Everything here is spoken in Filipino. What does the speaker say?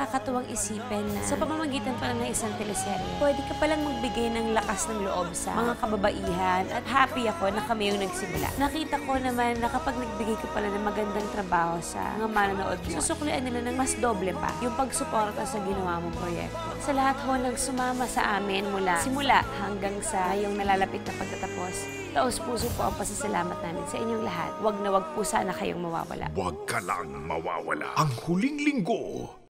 nakakatuwang isipin na sa pamamagitan pa lang ng isang teleserye, pwede ka palang magbigay ng lakas ng loob sa mga kababaihan at happy ako na kami yung nagsimula. Nakita ko naman na kapag nagbigay ka pala ng magandang trabaho sa mga manonood mo, susuklian nila ng mas doble pa yung pagsuporta sa ginawa mong proyekto. Sa lahat ho ng sumama sa amin mula simula hanggang sa yung nalalapit na pagtatapos, taos-puso po ang pasasalamat namin sa inyong lahat. Wag na wag po sana kayong mawawala. Huwag ka lang mawawala. Ang huling linggo